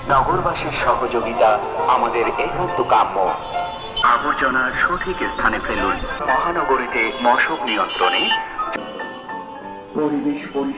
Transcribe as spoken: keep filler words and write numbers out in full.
নগরবাসীর সহযোগিতা আমাদের একান্ত কাম্য। আবর্জনা সঠিক স্থানে ফেলুন। মহানগরীতে মশক নিয়ন্ত্রণে পরিবেশ